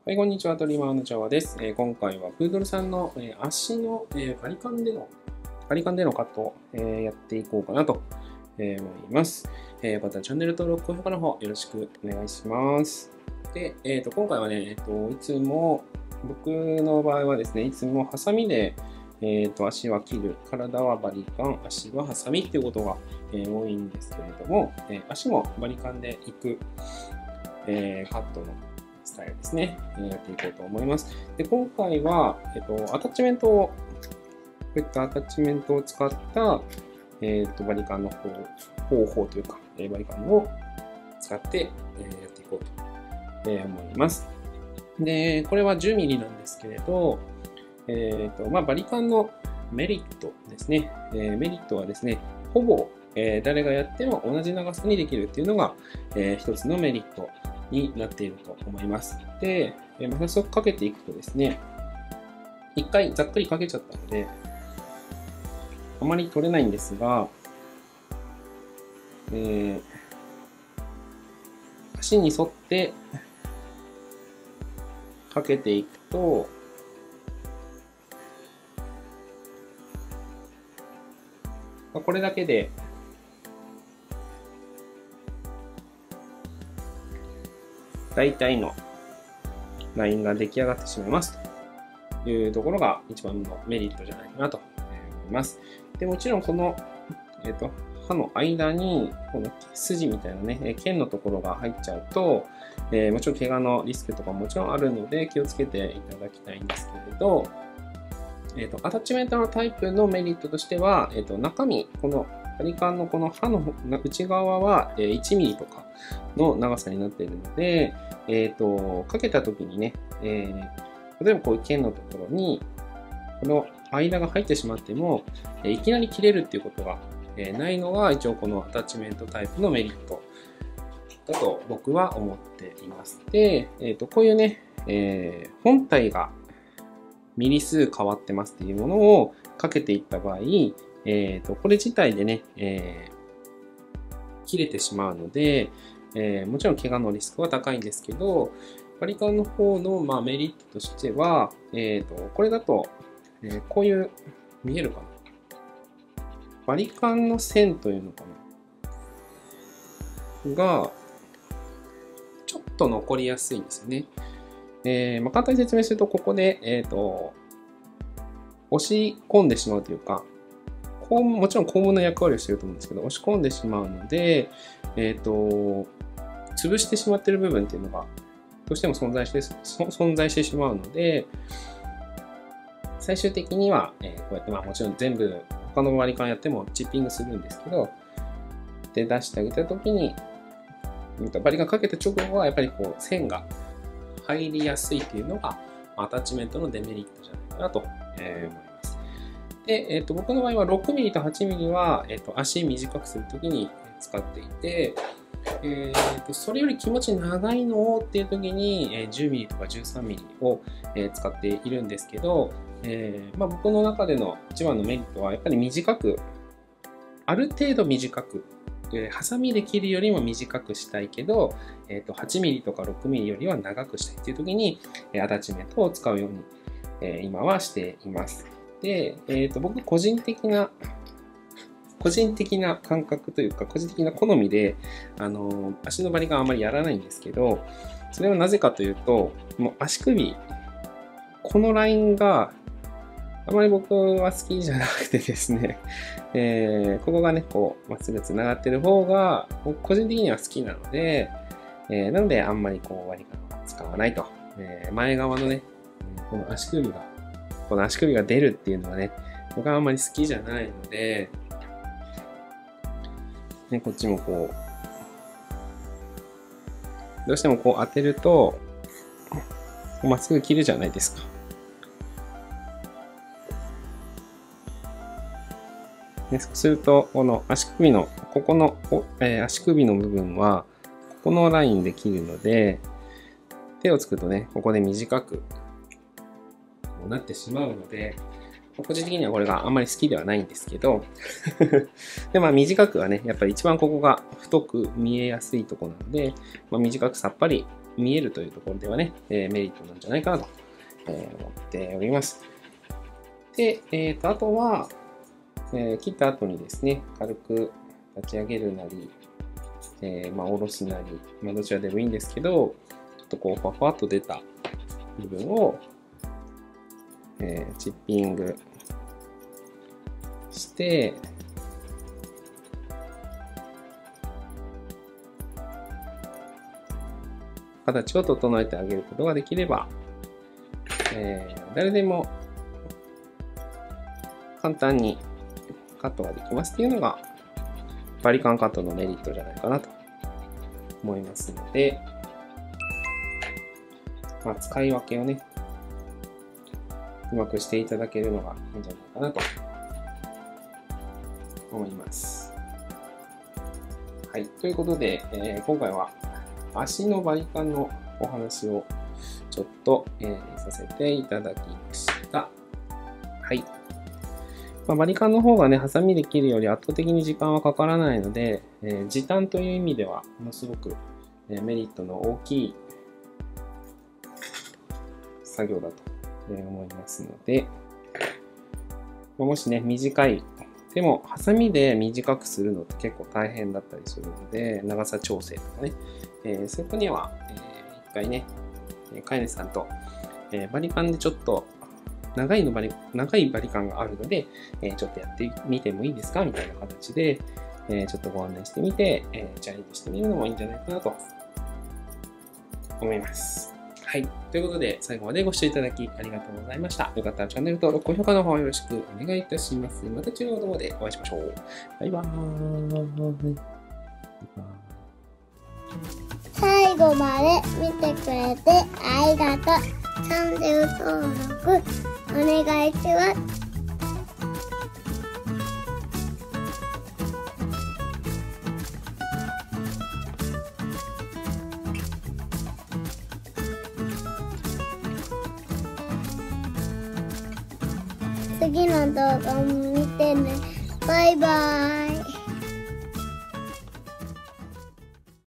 はい、こんにちは。トリマーのジャワです。今回はプードルさんの、足の、バリカンでのカットを、やっていこうかなと、思います。またチャンネル登録、高評価の方よろしくお願いします。で、今回はね、いつも、僕の場合はですね、いつもハサミで、足は切る、体はバリカン、足はハサミっていうことが、多いんですけれども、足もバリカンでいく、カットのスタイルですね、やっていこうと思います。で、今回は、アタッチメントを、こういったアタッチメントを使った、バリカンの方法というか、バリカンを使って、やっていこうと、思います。で、これは 10mm なんですけれど、バリカンのメリットですね。メリットはですね、ほぼ、誰がやっても同じ長さにできるっていうのが、一つのメリットになっていると思います。で、早速かけていくとですね、一回ざっくりかけちゃったので、あまり取れないんですが、足に沿ってかけていくと、これだけで大体のラインが出来上がってしまいますというところが一番のメリットじゃないかなと思います。でもちろんこの、刃の間にこの筋みたいなね、剣のところが入っちゃうと、もちろん怪我のリスクとかもちろんあるので気をつけていただきたいんですけれど、アタッチメントのタイプのメリットとしては、中身、このバリカンのこの刃の内側は 1mm とかの長さになっているので、かけた時にね、例えばこういう剣のところに、この間が入ってしまっても、いきなり切れるっていうことがないのが、一応このアタッチメントタイプのメリットだと僕は思っています。で、こういうね、本体がミリ数変わってますっていうものをかけていった場合、これ自体でね、切れてしまうので、もちろん怪我のリスクは高いんですけど、バリカンの方の、メリットとしては、これだと、こういう、見えるかな？バリカンの線というのかなが、ちょっと残りやすいんですよね。簡単に説明すると、ここで、押し込んでしまうというか、もちろん肛門の役割をしていると思うんですけど、押し込んでしまうので、潰してしまっている部分っていうのが、どうしても存在してしまうので、最終的には、こうやって、もちろん全部、他のバリカンやってもチッピングするんですけど、で、出してあげたときに、バリカンかけた直後は、やっぱりこう、線が入りやすいというのが、アタッチメントのデメリットじゃないかなと思います。で、僕の場合は 6mm と 8mm は、足短くするときに使っていて、それより気持ち長いのっていうときに、10mm とか 13mm を使っているんですけど、僕の中での一番のメリットは、やっぱりある程度短く、ハサミで切るよりも短くしたいけど、8mm とか 6mm よりは長くしたいっていう時に、アタッチメントを使うように、今はしています。で、僕個人的な感覚というか、個人的な好みで、足のバリカンあまりやらないんですけど、それはなぜかというと、もう足首、このラインがあまり僕は好きじゃなくてですね、ここがね、こう、まっすぐ繋がってる方が、僕個人的には好きなので、なのであんまりこう、バリカンは使わないと。前側のね、この足首が出るっていうのはね、僕はあんまり好きじゃないので、ね、こっちもこう、どうしてもこう当てると、まっすぐ切るじゃないですか。そうすると、この足首の、ここの、足首の部分は、ここのラインで切るので、手をつくとね、ここで短くなってしまうので、個人的にはこれがあんまり好きではないんですけどで、短くはね、やっぱり一番ここが太く見えやすいところなので、短くさっぱり見えるというところではね、メリットなんじゃないかなと思っております。で、あとは、切った後にですね、軽く立ち上げるなり、下ろすなり、どちらでもいいんですけど、ちょっとこう、ふわふわっと出た部分を、チッピングして、形を整えてあげることができれば、誰でも簡単にカットができますっていうのがバリカンカットのメリットじゃないかなと思いますので、使い分けをね、うまくしていただけるのがいいんじゃないかなと思います。はい。ということで、今回は足のバリカンのお話をちょっと、させていただきました。はい。バリカンの方がね、ハサミで切るより圧倒的に時間はかからないので、時短という意味では、ものすごく、メリットの大きい作業だと思いますので、もしね、短い、でも、ハサミで短くするのって結構大変だったりするので、長さ調整とかね、そういう子には、一回ね、飼い主さんと、バリカンでちょっと、長いバリカンがあるので、ちょっとやってみてもいいですかみたいな形で、ちょっとご案内してみて、チャレンジしてみるのもいいんじゃないかなと思います。はい。ということで、最後までご視聴いただきありがとうございました。よかったらチャンネル登録、高評価の方よろしくお願いいたします。また違う動画でお会いしましょう。バイバーイ。 最後まで見てくれてありがとう。チャンネル登録お願いします。次の動画も見てね。バイバイ。